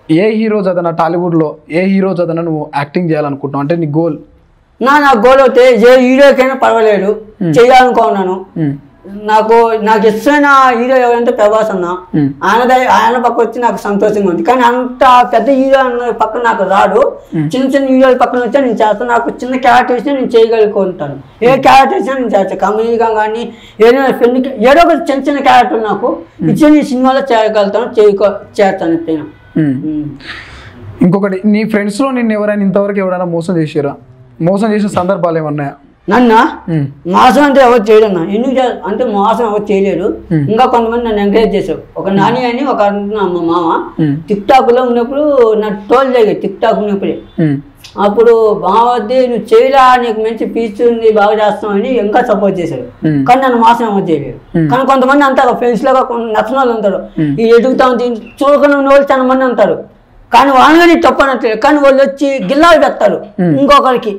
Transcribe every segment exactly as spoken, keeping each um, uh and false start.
ఏ hero చదన టాలీవుడ్లో ఏ hero చదన నువ్వు acting చేయాలనుకుంటున్నావు అంటే నీ గోల్? నా నా గోల్ అయితే ఏ హీరోకైనా పర్వాలేదు చేయాలనుకున్నాను. నాకు నాకు ఇష్టమైన హీరో ఎవరంటే ప్రభాస్ అన్న. ఆయన ఆయన పక్క వచ్చి నాకు సంతోషంగా ఉంది. కానీ అంత పెద్ద హీరో అన్న పక్కన నాకు రాడు. చిన్న చిన్న హీరోల పక్కన వచ్చి నేను చేస్తాను. నాకు చిన్న క్యారెక్టర్ ఇచ్చినా నేను చేయగలుగుకుంటాను. ఏ క్యారెక్టర్ ఇచ్చినా నేను చేస్తాను. కమెడీగా కానీ ఏదైనా ఫ్రెండ్ ఏదో ఒక చిన్న చిన్న క్యారెక్టర్ నాకు ఇచ్చి ఈ సినిమాలో చేయగలుగుతాను, చేయకో చేస్తాను ఎప్పుడైనా. ఇంకొకటి, నీ ఫ్రెండ్స్లో నిన్ను ఎవరైనా ఇంతవరకు ఎవరైనా మోసం చేసారా? మోసం చేసిన సందర్భాలు ఏమన్నాయా? నన్ను మోసం అంటే ఎవరు చేయలేదన్నా. ఎందుకు అంటే మోసం ఎవరు చేయలేరు. ఇంకా కొంతమంది నన్ను ఎంకరేజ్ చేశారు. ఒక నాని అని ఒక మా మామ టిక్ టాక్ లో ఉన్నప్పుడు నాకు టోల్ జరిగాయి. టిక్ టాక్ ఉన్నప్పుడే అప్పుడు బావద్ది నువ్వు చేయరా, నీకు మంచి పీచ్ ఉంది, బాగా చేస్తావు అని ఇంకా సపోర్ట్ చేశారు. కానీ నన్ను మోసం ఎవరు చేయలేరు. కానీ కొంతమంది అంటారు ఫ్రెండ్స్ లాగా నచ్చిన వాళ్ళు ఉంటారు, ఈ ఎదుగుతాం చూడకుండా ఉన్న వాళ్ళు చాలా మంది ఉంటారు. కానీ వాళ్ళని నీ తప్పు అనట్లేదు. కానీ వాళ్ళు వచ్చి గిల్లాలు పెడతారు ఇంకొకరికి,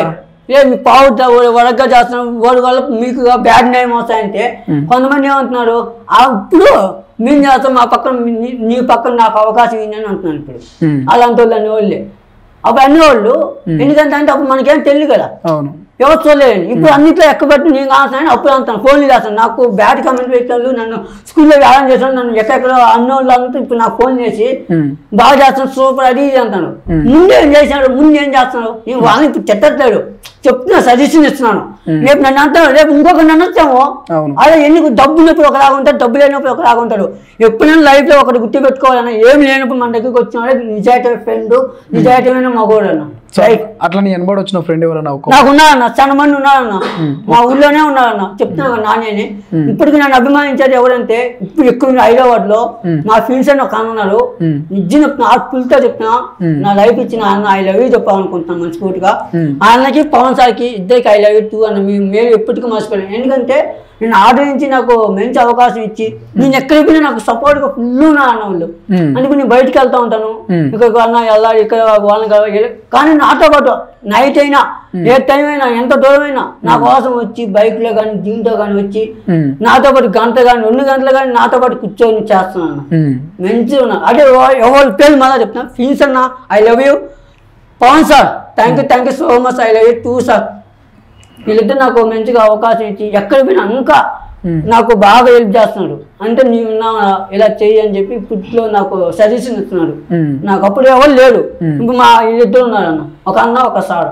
ఏ మీ పావు వరగ్గా చేస్తున్నాం వాడి వల్ల మీకు బ్యాడ్ నేమ్ వస్తాయంటే కొంతమంది ఏమంటున్నారు, అప్పుడు మేము చేస్తాం మా పక్కన నీ పక్కన నాకు అవకాశం ఏంటని అంటున్నాను. ఇప్పుడు అలాంటి వాళ్ళు అన్ని వాళ్ళే అప్పుడు అన్ని వాళ్ళు. ఎందుకంటే అంటే అప్పుడు మనకేం తెలియదు కదా, ఎవరు చూడలేదండి. ఇప్పుడు అన్నిట్లో ఎక్కబెట్టి నేను కాస్తాను అప్పుడు అంటాను, ఫోన్లు చేస్తాను. నాకు బ్యాడ్ కామెంట్ పెట్టాను, నన్ను స్కూల్లో వ్యాయామం చేస్తాను, నన్ను ఎక్కడెక్కడ అన్న వాళ్ళు అంతా ఇప్పుడు నాకు ఫోన్ చేసి బాగా చేస్తాను సూపర్ అది ఇది అంటాను. ముందు ఏం చేశాడు, ముందు ఏం చేస్తున్నాడు, నేను వాళ్ళని ఇప్పుడు తిట్టట్లేదు, చెప్తున్నా, సజెషన్ ఇస్తున్నాను. రేపు నన్ను అంటాను, రేపు ఇంకొక నన్ను వచ్చాము. అదే ఎందుకు డబ్బు ఉన్నప్పుడు ఒకలాగా ఉంటాడు, డబ్బు లేనప్పుడు ఒకలాగా ఉంటాడు. ఎప్పుడైనా లైఫ్ లో ఒకటి గుర్తు పెట్టుకోవాలన్నా, ఏమి లేనప్పుడు మన దగ్గరికి వచ్చిన నిజాయితీ ఫ్రెండ్, నిజాయితీమైన మగోడు అన్న. అట్లా నీ వెనబడి వచ్చిన ఫ్రెండ్ ఎవరన్నా? నాకు ఉన్నారన్న, చాలా మంది ఉన్నారన్న, మా ఊళ్ళోనే ఉన్నారన్న. చెప్తున్నా నాని అని. ఇప్పటికి నన్ను అభిమానించేది ఎవరంటే ఇప్పుడు ఎక్కువ హైదరాబాద్ లో మా ఫ్రెండ్స్ అని ఒక అన్నారు. నిజం చెప్తున్నా, ఆర్ట్ఫుల్తో చెప్తున్నా, నా లైఫ్ ఇచ్చిన అన్న ఐ లవ్ యూ చెప్పాలనుకుంటున్నాను మనస్ఫూర్తిగా. ఆయనకి పవన్ సార్కి ఇద్దరికి ఐ లవ్ యూ టూ అన్న. మేము ఎప్పటికీ మర్చిపోయాను. ఎందుకంటే నేను ఆర్డర్ నుంచి నాకు మంచి అవకాశం ఇచ్చి నేను ఎక్కడికి పోయినా నాకు సపోర్ట్ గా ఫుల్ ఉన్నా అన్న వాళ్ళు. అందుకు నేను బయటకు వెళ్తా ఉంటాను, ఇక్కడ అన్న వెళ్ళాలి ఇక్కడ వాళ్ళని. కానీ నాతో పాటు నైట్ అయినా ఏ టైం అయినా ఎంత దూరం అయినా నా కోసం వచ్చి బైక్ లో కానీ దీంతో కానీ వచ్చి నాతో పాటు గంట కానీ రెండు గంటలు కానీ నాతో పాటు కూర్చొని చేస్తున్నాను. మంచిగా ఉన్నా. అదే ఎవరి పేరు మళ్ళా చెప్తున్నా, ఫీన్స్ అన్న I love you, Pawan sir thank you thank you so much, I love you too sir. వీళ్ళిద్దరు నాకు మంచిగా అవకాశం ఇచ్చి ఎక్కడ పోయినా ఇంకా నాకు బాగా హెల్ప్ చేస్తున్నారు. అంటే నీవు ఇలా చెయ్యి అని చెప్పి ఇప్పట్లో నాకు సజెషన్ ఇస్తున్నారు. నాకు అప్పుడు ఎవరు లేడు, ఇప్పుడు మా వీళ్ళిద్దరు ఉన్నారు అన్న, ఒక అన్న ఒక సార్.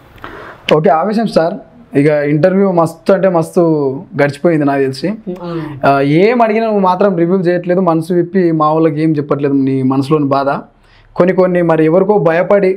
ఓకే, ఆవేశం సార్. ఇక ఇంటర్వ్యూ మస్తు అంటే మస్తు గడిచిపోయింది నాకు తెలిసి. ఏం అడిగినా నువ్వు మాత్రం రివ్యూ చేయట్లేదు, మనసు విప్పి మా వాళ్ళకి ఏం చెప్పట్లేదు నీ మనసులోని బాధ. కొన్ని కొన్ని మరి ఎవరికో భయపడి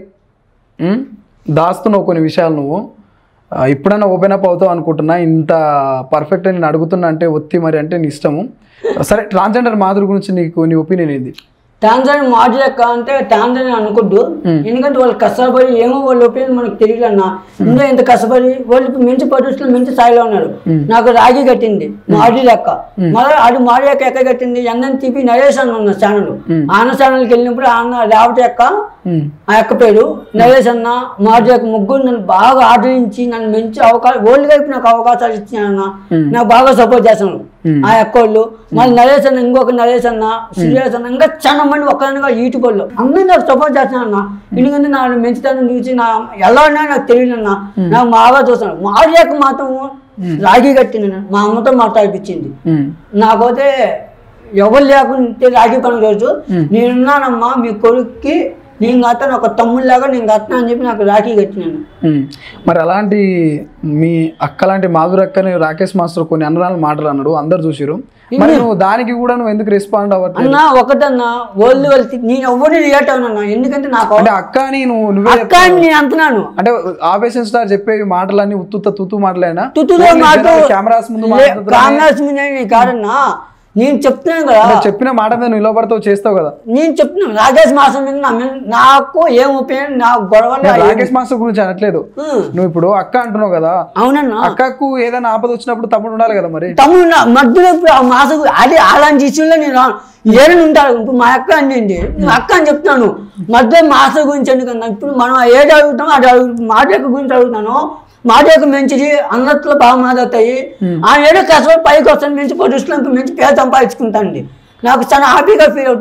దాస్తున్నావు కొన్ని విషయాలు. నువ్వు ఇప్పుడైనా ఓపెన్ అప్ అవుతావు అనుకుంటున్నా. ఇంత పర్ఫెక్ట్ నేను అడుగుతున్నా అంటే ఒత్తి మరి అంటే నీ ఇష్టము. సరే, ట్రాన్స్జెండర్ మాధురి గురించి నీకు నీ ఒపీనియన్ ఏంది? ట్రాన్స్జెండర్ మాడ్యుల్ లెక్క అంటే ట్రాన్స్జెండర్ అనుకోద్దు. ఎందుకంటే వాళ్ళు కష్టపడి ఏమో వాళ్ళ ఒపీనియన్ మనకు తెలియదు అన్న. ఇంకా ఎంత కష్టపడి వాళ్ళు మంచి పరిస్థితులు మంచి స్థాయిలో ఉన్నారు. నాకు రాగి కట్టింది మాడ్యుల్ లెక్క. మళ్ళీ అది మాడ్యుల్ లెక్క ఎక్కడ కట్టింది, ఎన్ఎన్ టీవీ నరేష్ అన్న ఉన్న ఛానల్. ఆన ఛానల్కి వెళ్ళినప్పుడు ఆన రేవటి యొక్క ఆ యొక్క పేరు నరేష్ అన్న మాడ్యుల్ యొక్క ముగ్గురు నన్ను బాగా ఆదరించి నన్ను మంచి అవకాశం వరల్డ్ వైపు నాకు అవకాశాలు ఇచ్చినాయన్న. నాకు బాగా సపోర్ట్ చేస్తున్నాను ఆ యొక్క వాళ్ళు. మళ్ళీ నరేష్ అన్న, ఇంకొక నరేష్ అన్న, శ్రీరేష్ అన్న, ఇంకా చాలా మంది ఒక్కరిగా యూట్యూబర్లో అందరూ నాకు సపోర్ట్ చేస్తున్నారన్న. ఎందుకంటే నా మంచితనం చూసి నా ఎలా ఉన్నా నాకు తెలియదు అన్న. నాకు బాగా చూస్తున్నాను. మాడ్యాక మాత్రం రాఖీ కట్టింది, మా అమ్మతో మాట్లాడిపించింది. నాకైతే ఎవరు లేకుంటే రాఖీ పండుగ రోజు నేనున్నానమ్మా మీ కొడుక్కి, నేను కట్టాను ఒక తమ్ముళ్ళలాగా నేను కట్టినా అని చెప్పి నాకు రాఖీ కట్టినాను. మరి అలాంటి మీ అక్క లాంటి మాధురి అక్కని రాకేష్ మాస్టర్ కొన్ని అన్నరాలు మాటలు అన్నాడు, అందరు చూసిరు. మరి నువ్వు దానికి కూడా నువ్వు ఎందుకు రెస్పాండ్ అవ్వట్లేదు? అన్నా ఒకటన్నా వాళ్ళు వాళ్ళు నేను ఎవరిని రియాక్ట్ అవునన్నా. ఎందుకంటే నాకు అక్క అని నువ్వు నువ్వే అక్క అని నేను అంటున్నాను. అంటే ఆపేషన్ స్టార్ చెప్పే మాటలన్నీ ఉత్తుత తుతు మాటలేనా? తుతులో మాట కెమెరాస్ ముందు కెమెరాస్ ముందు కాదన్నా. నేను చెప్తున్నాను కదా, చెప్పిన మాట మీద నువ్వు నిలబడతావు చేస్తావు కదా. నేను చెప్తున్నాను రాకేష్ మాస్టర్ మీద నాకు ఏం ఒపీనియన్, నాకు గొడవ రాకేష్ మాస్టర్ గురించి అనట్లేదు. నువ్వు ఇప్పుడు అక్క అంటున్నావు కదా. అవునన్నా, అక్కకు ఏదైనా ఆపద వచ్చినప్పుడు తమ్ముడు ఉండాలి కదా. మరి తమ్ముడు మధ్యలో మాసకు అది అలాంటి ఇష్యూలో నేను ఏదైనా ఉంటాడు. ఇప్పుడు మా అక్క అండి అక్క అని చెప్తున్నాను. మధ్య మాస గురించి ఎందుకన్నా ఇప్పుడు మనం ఏది అడుగుతామో అది అడుగు మాట యొక్క గురించి అడుగుతాను. మాట యొక్క మంచిది అందరిలో బాగా మాదవుతాయి. ఆ ఏదో కష్టపడి పైకి వస్తాను, మంచి పొజిషన్కి మంచి పేరు సంపాదించుకుంటానండి. నాకు చాలా హ్యాపీగా ఫీల్ అవుతాను.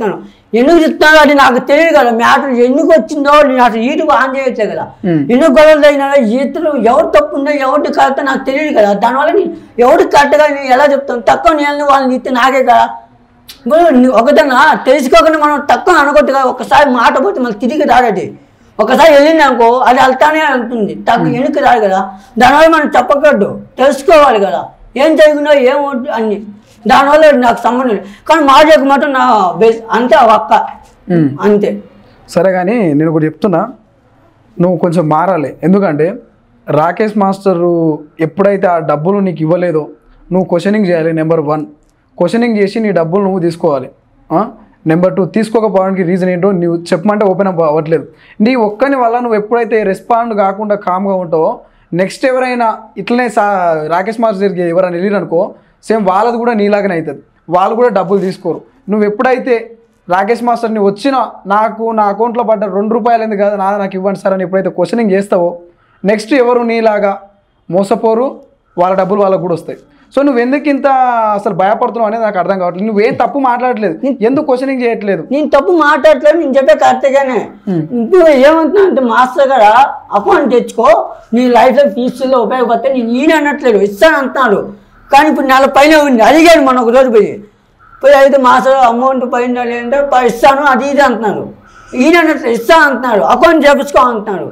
ఎందుకు చెప్తానో అది నాకు తెలియదు కదా మ్యాటర్ ఎందుకు వచ్చిందో నేను అసలు యూట్యూబ్ ఆన్ చేయట్లేదు కదా ఎందుకు గొడవలు అయినా ఈతలు ఎవరు తప్పు ఉందో ఎవరికి కరెక్ట్ నాకు తెలియదు కదా దానివల్ల నేను ఎవరికి కరెక్ట్గా నేను ఎలా చెప్తాను తక్కువ నేను వాళ్ళని ఇస్తే నాకే కదా ఇప్పుడు ఒకదన్నా తెలుసుకోకుండా మనం తక్కువ అనుకోవద్దు కదా ఒకసారి మాట పోతే మళ్ళీ తిరిగి రాడది ఒకసారి వెళ్ళింది అనుకో అది వెళ్తానే అంటుంది తక్కువ వెనుక రాదు కదా దానివల్ల మనం చెప్పకూడదు తెలుసుకోవాలి కదా ఏం జరిగిందో ఏమవుతుంది అన్ని దానివల్ల నాకు సంబంధం లేదు కానీ మాటకు మాత్రం నా బేస్ అంతే ఒక్క అంతే సరే కానీ నేను ఒకటి చెప్తున్నా నువ్వు కొంచెం మారాలి ఎందుకంటే రాకేష్ మాస్టరు ఎప్పుడైతే ఆ డబ్బులు నీకు ఇవ్వలేదో నువ్వు క్వశ్చనింగ్ చేయాలి నెంబర్ వన్ క్వశ్చనింగ్ చేసి నీ డబ్బులు నువ్వు తీసుకోవాలి నెంబర్ టూ తీసుకోకపోవడానికి రీజన్ ఏంటో నువ్వు చెప్పమంటే ఓపెన్ అప్ అవ్వట్లేదు నీ ఒక్కని వల్ల నువ్వు ఎప్పుడైతే రెస్పాండ్ కాకుండా కామ్గా ఉంటావో నెక్స్ట్ ఎవరైనా ఇట్లనే సా రాకేష్ మాస్టర్ దగ్గరికి ఎవరైనా వెళ్ళిరు అనుకో సేమ్ వాళ్ళది కూడా నీలాగానే అవుతుంది వాళ్ళు కూడా డబ్బులు తీసుకోరు నువ్వు ఎప్పుడైతే రాకేష్ మాస్టర్ని వచ్చిన నాకు నా అకౌంట్లో పడ్డ రెండు రూపాయలు ఎందుకు కాదు నా నాకు ఇవ్వండి సార్ అని ఎప్పుడైతే క్వశ్చనింగ్ చేస్తావో నెక్స్ట్ ఎవరు నీలాగా మోసపోరు వాళ్ళ డబ్బులు వాళ్ళకు కూడా వస్తాయి సో నువ్వు ఎందుకు ఇంత అసలు భయపడుతున్నావు అనేది నాకు అర్థం కావట్లేదు నువ్వేం తప్పు మాట్లాడలేదు ఎందుకు క్వశ్చనింగ్ చేయట్లేదు నేను తప్పు మాట్లాడట్లేదు నేను చెప్పే కరెక్ట్గానే ఇప్పుడు ఏమంటున్నా అంటే మాస్టర్ గారు అకౌంట్ తెచ్చుకో నీ లైఫ్లో ఫ్యూచర్లో ఉపయోగపడితే నేను ఈయన అనట్లేదు ఇస్తాను అంటున్నాడు కానీ ఇప్పుడు నెల పైన ఉంది అడిగాడు మన ఒక రోజు పోయి పోయి అయితే మాస్టర్ అమౌంట్ పైన లేదంటే ఇస్తాను అది ఇది అంటున్నారు ఈయన అన్నట్లు ఇస్తాను అంటున్నాడు అకౌంట్ చేపించుకో అంటున్నాడు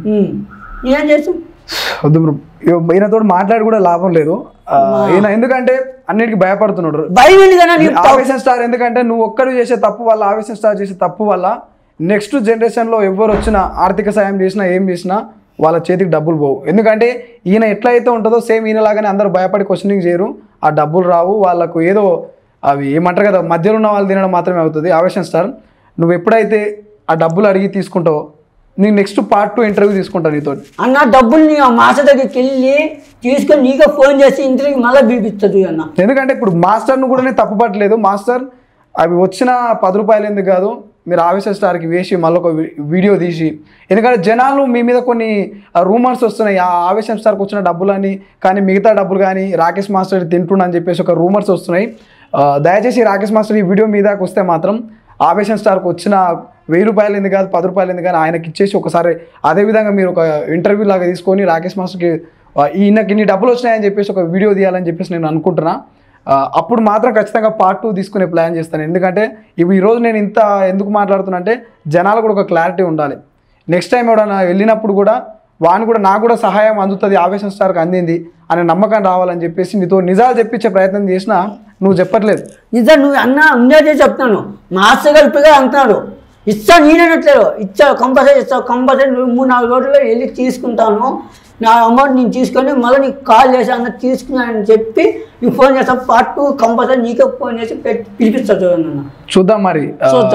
ఏం చేస్తాం వద్దు ఈయనతో మాట్లాడి కూడా లాభం లేదు ఈయన ఎందుకంటే అన్నిటికీ భయపడుతున్నాడు ఆవేశం స్టార్ ఎందుకంటే నువ్వు ఒక్కడు చేసే తప్పు వల్ల ఆవేశం స్టార్ చేసే తప్పు వల్ల నెక్స్ట్ జనరేషన్లో ఎవరు వచ్చినా ఆర్థిక సాయం చేసినా ఏం చేసినా వాళ్ళ చేతికి డబ్బులు పోవు ఎందుకంటే ఈయన ఎట్లయితే ఉంటుందో సేమ్ ఈయనలాగానే అందరూ భయపడి క్వశ్చనింగ్ చేయరు ఆ డబ్బులు రావు వాళ్ళకు ఏదో అవి ఏమంటారు కదా మధ్యలో ఉన్న వాళ్ళు తినడం మాత్రమే అవుతుంది ఆవేశం స్టార్ నువ్వు ఎప్పుడైతే ఆ డబ్బులు అడిగి తీసుకుంటావో నేను నెక్స్ట్ పార్ట్ టూ ఇంటర్వ్యూ తీసుకుంటాను నీతో అన్న డబ్బులు నీ మాస్టర్ దగ్గరికి వెళ్ళి తీసుకొని నీకే ఫోన్ చేసి ఇంటర్వ్యూ మళ్ళీ పిలిపిస్తుంది అన్న ఎందుకంటే ఇప్పుడు మాస్టర్ను కూడా నేను తప్పు పట్టలేదు మాస్టర్ అవి వచ్చిన పది రూపాయలు ఎందుకు కాదు మీరు ఆవేశ స్టార్కి వేసి మళ్ళీ ఒక వీడియో తీసి ఎందుకంటే జనాలు మీ మీద కొన్ని రూమర్స్ వస్తున్నాయి ఆ ఆవేశం స్టార్కి వచ్చిన డబ్బులని కానీ మిగతా డబ్బులు కానీ రాకేష్ మాస్టర్ తింటుండని చెప్పేసి ఒక రూమర్స్ వస్తున్నాయి దయచేసి రాకేష్ మాస్టర్ ఈ వీడియో మీదకి వస్తే మాత్రం ఆవేశం స్టార్కి వచ్చిన వెయ్యి రూపాయలు ఎందుకు కాదు పది రూపాయలు ఎందుకు కానీ ఆయనకి ఇచ్చేసి ఒకసారి అదేవిధంగా మీరు ఒక ఇంటర్వ్యూ లాగా తీసుకొని రాకేష్ మాస్టర్కి ఈయనకి ఇన్ని డబ్బులు వచ్చినాయని చెప్పేసి ఒక వీడియో తీయాలని చెప్పేసి నేను అనుకుంటున్నా అప్పుడు మాత్రం ఖచ్చితంగా పార్ట్ టూ తీసుకునే ప్లాన్ చేస్తాను ఎందుకంటే ఇవి ఈరోజు నేను ఇంత ఎందుకు మాట్లాడుతున్నా అంటే జనాలు కూడా ఒక క్లారిటీ ఉండాలి నెక్స్ట్ టైం ఎవడన్నా వెళ్ళినప్పుడు కూడా వాని కూడా నాకు కూడా సహాయం అందుతుంది ఆవేశం స్టార్కి అందింది అనే నమ్మకం రావాలని చెప్పేసి నీతో నిజాలు చెప్పించే ప్రయత్నం చేసినా నువ్వు చెప్పట్లేదు నిజం నువ్వు అన్న ఉండేదే చెప్తాను మాస్టర్ గారు ఇప్పుడుగా అంటున్నాడు ఇస్తా నేనట్లేదు ఇచ్చావు కంపల్సరీ ఇస్తావు కంపల్సరీ నువ్వు మూడు నాలుగు రోజుల్లో వెళ్ళి తీసుకుంటాను నా అమౌంట్ నేను తీసుకొని మళ్ళీ నీకు కాల్ చేసి అన్న తీసుకున్నానని చెప్పి నీకు ఫోన్ చేస్తాను పార్ట్ టూ కంపల్సరీ నీకే ఫోన్ చేసి పిలిపిస్తా చూడన్న చూద్దాం మరి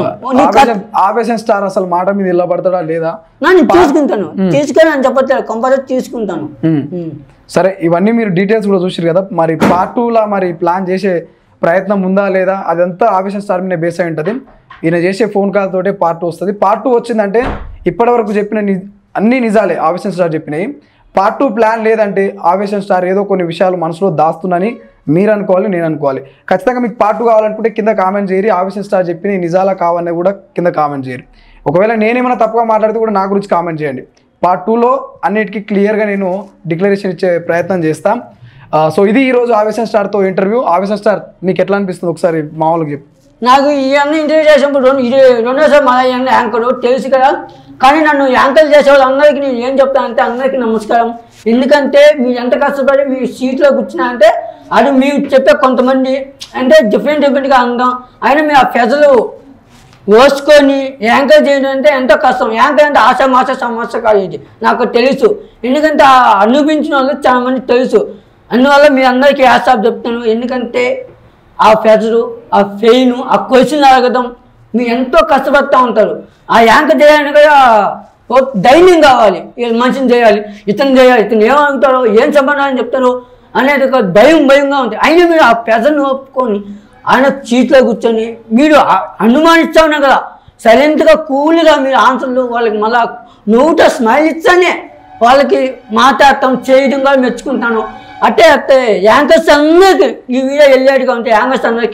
ఆవేశం స్టార్ అసలు మాట మీద ఇలా పడతాడా లేదా నేను తీసుకుంటాను తీసుకొని అని చెప్పట్లేదు కంపల్సరీ తీసుకుంటాను సరే ఇవన్నీ మీరు డీటెయిల్స్ కూడా చూసారు కదా మరి పార్ట్ టూలా మరి ప్లాన్ చేసే ప్రయత్నం ఉందా లేదా అదంతా ఆవేశం స్టార్ మీద బేస్ అయి ఉంటుంది ఈయన చేసే ఫోన్ కాల్ తోటే పార్ట్ టూ వస్తుంది పార్ట్ టూ వచ్చిందంటే ఇప్పటివరకు చెప్పిన అన్ని నిజాలే ఆవేశం స్టార్ చెప్పినాయి పార్ట్ టూ ప్లాన్ లేదంటే ఆవేశం స్టార్ ఏదో కొన్ని విషయాలు మనసులో దాస్తుందని మీరు అనుకోవాలి నేను అనుకోవాలి ఖచ్చితంగా మీకు పార్ట్ టూ కావాలనుకుంటే కింద కామెంట్ చేయరు ఆవేశం స్టార్ చెప్పిన నిజాలా కావాలని కూడా కింద కామెంట్ చేయరు ఒకవేళ నేనేమైనా తప్పుగా మాట్లాడితే కూడా నా గురించి కామెంట్ చేయండి పార్ట్ టూలో అన్నిటికీ క్లియర్గా నేను డిక్లరేషన్ ఇచ్చే ప్రయత్నం చేస్తాను సో ఇది ఈరోజు ఆవేశం స్టార్తో ఇంటర్వ్యూ ఆవేశం స్టార్ మీకు ఎట్లా అనిపిస్తుంది ఒకసారి మామూలుగా చెప్పు నాకు ఇవన్నీ ఇంటర్వ్యూ చేసినప్పుడు రెండు ఇది రెండోసారి మళ్ళీ ఇవన్నీ యాంకర్ తెలుసు కదా కానీ నన్ను యాంకర్ చేసే వాళ్ళు అందరికీ నేను ఏం చెప్తానంటే అందరికీ నమస్కారం ఎందుకంటే మీరు ఎంత కష్టపడి మీ సీట్లో కూర్చున్నారంటే అది మీరు చెప్పే కొంతమంది అంటే డిఫరెంట్ డిఫరెంట్గా అందం అయినా మీరు ఆ ప్రజలు ఓసుకొని యాంకర్ చేయడం అంటే ఎంతో కష్టం యాంకర్ అంటే ఆశామాష సమస్య కాదు ఇది నాకు తెలుసు ఎందుకంటే అనిపించిన వాళ్ళు చాలా మంది తెలుసు అందువల్ల మీ అందరికీ యాసాబ్ చెప్తాను ఎందుకంటే ఆ ఫెజరు ఆ ఫెయిన్ ఆ క్వశ్చన్ అడగడం మీరు ఎంతో కష్టపడుతూ ఉంటారు ఆ యాంకర్ చేయడానికి కూడా ధైర్యం కావాలి మనిషిని చేయాలి ఇతను చేయాలి ఇతను ఏమనుకుంటారో ఏం సంబంధాన్ని చెప్తారో అనేది ఒక భయం భయంగా ఉంటుంది అయినా మీరు ఆ ఫెజర్ని ఒప్పుకొని ఆయన చీట్లో కూర్చొని మీరు అనుమానిస్తూ ఉన్నారు కదా సైలెంట్గా కూల్గా మీరు ఆన్సర్లు వాళ్ళకి మళ్ళా నోట స్మైల్ ఇస్తానే వాళ్ళకి మాట్లాడటం చేయడం కూడా మెచ్చుకుంటాను అట్టే అట్టే యాంకర్స్ అందరికీ ఈ వీడియో వెళ్ళాడుగా ఉంటే యాంకర్స్ అందరికీ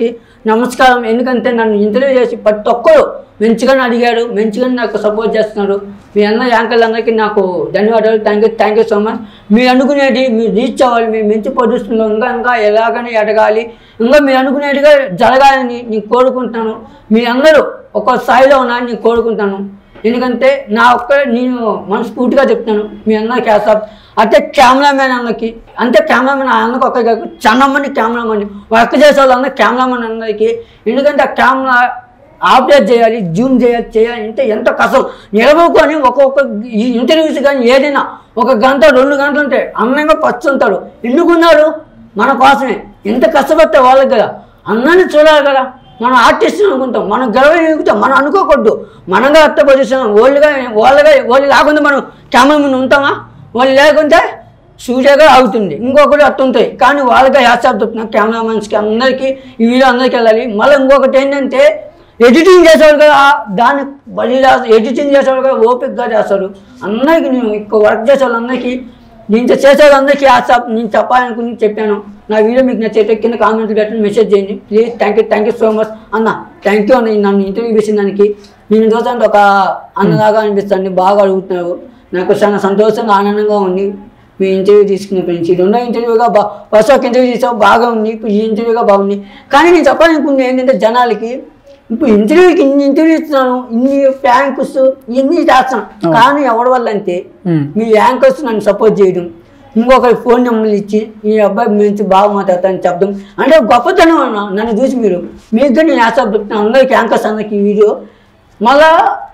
నమస్కారం. ఎందుకంటే నన్ను ఇంటర్వ్యూ చేసి ప్రతి ఒక్కరు మంచిగానే అడిగాడు, మంచిగానే నాకు సపోర్ట్ చేస్తున్నారు. మీ అన్న యాంకర్లందరికీ నాకు ధన్యవాదాలు. Thank you thank you so much. మీరు అనుకునేది మీరు రీచ్ అవ్వాలి, మీ మంచి పొజిషన్లో ఇంకా ఇంకా ఎలాగైనా ఎదగాలి, ఇంకా మీరు అనుకునేట్టుగా జరగాలని నేను కోరుకుంటాను. మీ అందరూ ఒక స్థాయిలో ఉన్నారని నేను కోరుకుంటాను. ఎందుకంటే నా ఒక్క నేను మనస్ఫూర్తిగా చెప్తాను మీ అన్న క్యాసాప్ అంటే కెమెరామెన్ అన్నకి, అంటే కెమెరామెన్ అన్నకి ఒక్క కాదు, చాలా మంది కెమెరామెన్ వర్క్ చేసే వాళ్ళు అన్న కెమెరామెన్ అందరికీ. ఎందుకంటే ఆ కెమెరా ఆపరేట్ చేయాలి, జూమ్ చేయాలి చేయాలి అంటే ఎంత కష్టం. నిలబడుకొని ఒక్కొక్క ఈ ఇంటర్వ్యూస్ కానీ ఏదైనా ఒక గంట రెండు గంటలు ఉంటాయి, అందంగా పచ్చుంటాడు. ఎందుకున్నాడు మన కోసమే. ఎంత కష్టపడితే వాళ్ళకి కదా అన్నాన్ని చూడాలి కదా. మనం ఆర్టిస్ట్ అనుకుంటాం, మనం గర్వం ఎగుతాం, మనం అనుకోకూడదు. మనంగా అత్త పొజిషన్ వాళ్ళుగా వాళ్ళగా వాళ్ళు లేకుండా మనం కెమెరా ముందు ఉంటామా? వాళ్ళు లేకుంటే సూర్యగా అవుతుంది, ఇంకొకటి అట్టుంటాయి. కానీ వాళ్ళగా హ్యాట్సాప్ చెప్తున్నా కెమెరామెన్స్కి అందరికీ, ఈ వీడియో అందరికీ వెళ్ళాలి. మళ్ళీ ఇంకొకటి ఏంటంటే ఎడిటింగ్ చేసేవాళ్ళు కదా, దాన్ని బలి ఎడిటింగ్ చేసేవాళ్ళు కదా ఓపికగా చేస్తారు. అందరికీ నేను ఎక్కువ వర్క్ చేసే వాళ్ళందరికీ, నేను చేసేవాళ్ళందరికీ హ్యాట్సాప్ నేను చెప్పాలనుకుని చెప్పాను. నా వీడియో మీకు నచ్చితే కింద కామెంట్లు పెట్టండి, మెసేజ్ చేయండి please. Thank you thank you so much అన్న. థ్యాంక్ యూ అన్న నన్ను ఇంటర్వ్యూ చేసిన దానికి. నేను చూసాను ఒక అన్నలాగా అనిపిస్తుంది, బాగా అడుగుతున్నారు. నాకు చాలా సంతోషంగా ఆనందంగా ఉంది మీ ఇంటర్వ్యూ తీసుకున్నప్పటి నుంచి. రెండో ఇంటర్వ్యూగా బా ఫస్ట్ ఒక ఇంటర్వ్యూ చేసావు బాగా ఉంది, ఇప్పుడు ఈ ఇంటర్వ్యూగా బాగుంది. కానీ నేను చెప్పాలనుకుంది ఏంటంటే జనాలకి, ఇప్పుడు ఇంటర్వ్యూకి ఇన్ని ఇంటర్వ్యూ ఇస్తున్నాను, ఇన్ని యాంకర్స్ ఇన్ని చేస్తాను, కానీ ఎవరి వల్ల అంటే మీ యాంకర్స్ నన్ను సపోర్ట్ చేయడం, ఇంకొకరి ఫోన్ నెంబర్లు ఇచ్చి ఈ అబ్బాయి గురించి బాగా మాట్లాడతాను చెప్పడం అంటే గొప్పతనం అన్న. నన్ను చూసి మీరు మీకు నేను యాసప్ చెప్తాను అందరికి యాంకర్స్ అందరికి వీడియో. మళ్ళా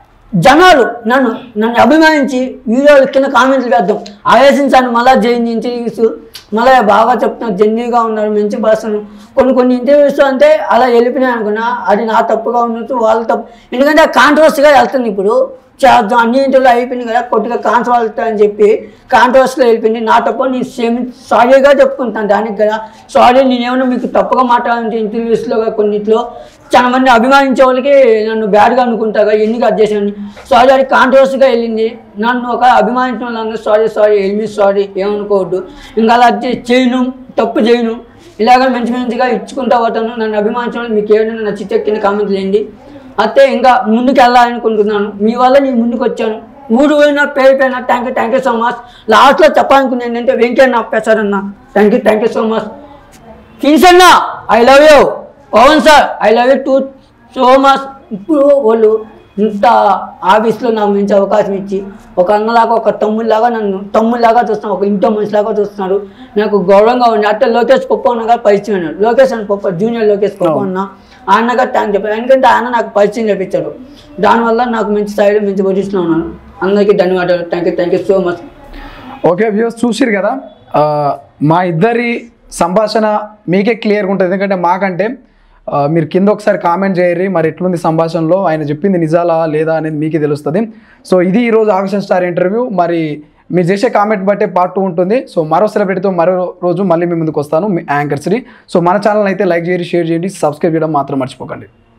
జనాలు నన్ను నన్ను అభిమానించి వీడియోలు కింద కామెంట్లు వేద్దాం, ఆవేశించాను. మళ్ళీ జైన్ ఇంటర్వ్యూస్ మళ్ళీ బాగా చెప్తున్నాను, జెన్యున్గా ఉన్నారు, మంచి పర్సన్. కొన్ని కొన్ని ఇంటర్వ్యూస్ అంటే అలా వెళ్ళిపోయినాయి అనుకున్నా, అది నా తప్పుగా ఉన్నట్టు వాళ్ళ తప్పు. ఎందుకంటే కాంట్రవర్సీగా వెళ్తుంది. ఇప్పుడు చేద్దాం అన్ని ఇంటర్వ్యూలు అయిపోయింది కదా, కొద్దిగా కాంట్రవర్సీ అని చెప్పి కాంట్రవర్సీలో వెళ్ళిపోయింది. నా తప్పు నేను సేమ్ సారీగా చెప్పుకుంటాను దానికి కదా. సారీ నేనేమన్నా మీకు తప్పుగా మాట్లాడాలంటే ఇంటర్వ్యూస్లో కొన్నిట్లో చాలా మంది అభిమానించే వాళ్ళకి నన్ను బ్యాడ్గా అనుకుంటాగా, ఎందుకు అది చేశాను. సారీ అది కాంట్రవర్సీగా వెళ్ళింది. నన్ను ఒక అభిమానించిన వాళ్ళందరూ సారీ సారీ ఎల్మి సారీ ఏమనుకోవద్దు. ఇంకా అలా చేయను, తప్పు చేయను, ఇలాగ మంచి మంచిగా ఇచ్చుకుంటా పోతాను. నన్ను అభిమానించిన వాళ్ళు మీకు ఏమైనా నచ్చితే కింద కామెంట్లు వేయండి. అయితే ఇంకా ముందుకు వెళ్ళాలనుకుంటున్నాను, మీ వల్ల నేను ముందుకు వచ్చాను. ఊరు పోయినా పేరు పోయినా thank you thank you so much. లాస్ట్లో చెప్పాలనుకున్నాను ఏంటంటే వెంకయ్య నా ప్రసాద్ అన్న thank you thank you so much. Kings అన్న I love you. Pawan sir I love you too so much. ఇప్పుడు వాళ్ళు ఇంత ఆఫీస్లో నాకు మంచి అవకాశం ఇచ్చి ఒక అన్నలాగా ఒక తమ్ముళ్ళలాగా నన్ను తమ్ముళ్ళలాగా చూస్తున్నాను, ఒక ఇంట్లో మనిషిలాగా చూస్తున్నారు. నాకు గౌరవంగా ఉంది. అట్లా లోకేష్ పప్పు అన్నగా పరిచయం అన్నాడు. లోకేష్ అని పప్పు జూనియర్ లోకేష్ పప్పు అన్న ఆ అన్నగా థ్యాంక్ చెప్పాను. ఎందుకంటే ఆయన నాకు పరిచయం చేయించాడు. దానివల్ల నాకు మంచి స్థాయిలో మంచి పొజిషన్లో ఉన్నాను. అందరికీ ధన్యవాదాలు. Thank you thank you so much. Okay views చూసిరు కదా, మా ఇద్దరి సంభాషణ మీకే క్లియర్గా ఉంటుంది. ఎందుకంటే మాకంటే మీరు కింద ఒకసారి కామెంట్ చేయరు, మరి ఎట్లుంది సంభాషణలో, ఆయన చెప్పింది నిజాలా లేదా అనేది మీకే తెలుస్తుంది. సో ఇది ఈరోజు ఆగస్ట్ స్టార్ ఇంటర్వ్యూ. మరి మీరు చేసే కామెంట్ బట్టే పార్ట్ టూ ఉంటుంది. సో మరో సెలబ్రిటీతో మరో రోజు మళ్ళీ మీ ముందుకు వస్తాను, మీ యాంకర్స్ని. సో మన ఛానల్ అయితే లైక్ చేయండి, షేర్ చేయండి, సబ్స్క్రైబ్ చేయడం మాత్రం మర్చిపోకండి.